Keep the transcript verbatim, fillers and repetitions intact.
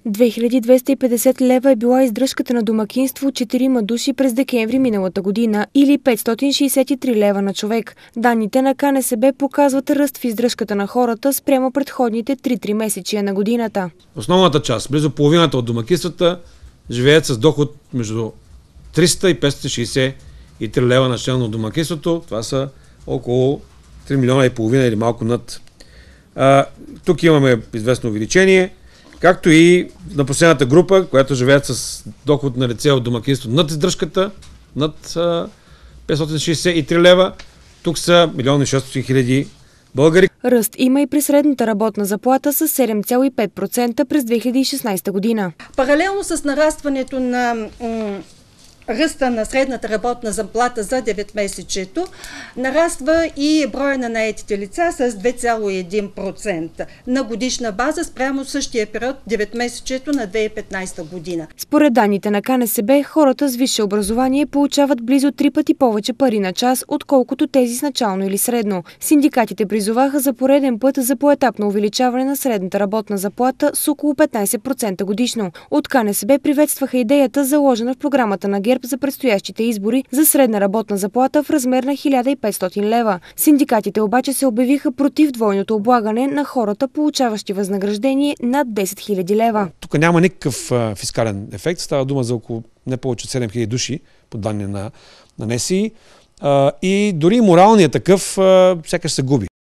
две хиляди двеста и петдесет лева е била издръжката на домакинство четирима души през декември миналата година или петстотин шейсет и три лева на човек. Данните на Ка Не Се Бе показват ръст в издръжката на хората спрямо предходните три тримесечия на годината. Основната част, близо половината от домакинствата, живеят с доход между триста и петстотин шейсет и три лева на член от домакинството. Това са около три милиона и половина или малко над. А, тук имаме известно увеличение, както и на последната група, която живеят с доход на лице от домакинство над издръжката, над а, петстотин шейсет и три лева. Тук са милион и шестстотин хиляди българи. Ръст има и при средната работна заплата с седем цяло и пет процента през две хиляди и шестнадесета година. Паралелно с нарастването на ръста на средната работна заплата за деветмесечието, нараства и броя на наетите лица с две цяло и един процента на годишна база спрямо същия период деветмесечието на две хиляди и петнадесета година. Според данните на Ка Не Се Бе, хората с висше образование получават близо три пъти повече пари на час, отколкото тези с начално или средно. Синдикатите призоваха за пореден път за поетапно увеличаване на средната работна заплата с около петнадесет процента годишно. От Ка Не Се Бе приветстваха идеята, заложена в програмата на ГЕРБ за предстоящите избори за средна работна заплата в размер на хиляда и петстотин лева. Синдикатите обаче се обявиха против двойното облагане на хората, получаващи възнаграждение над десет хиляди лева. Тук няма никакъв а, фискален ефект. Става дума за около не повече от седем хиляди души, по данни на, на Н С И. А, и дори моралният такъв а, сякаш се губи.